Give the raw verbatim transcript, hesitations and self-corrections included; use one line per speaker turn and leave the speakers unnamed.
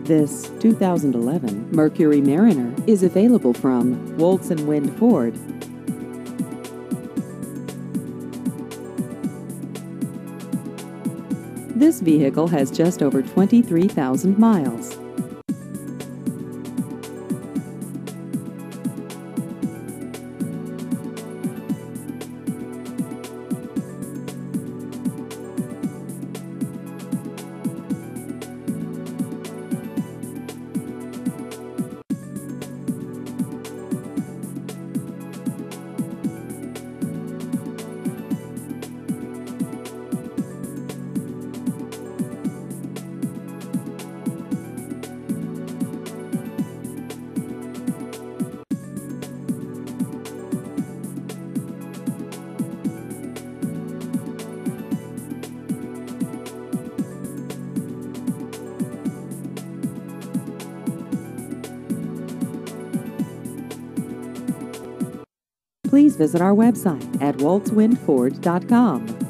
This two thousand eleven Mercury Mariner is available from Woltz and Wind Ford. This vehicle has just over twenty-three thousand miles. Please visit our website at woltz wind ford dot com.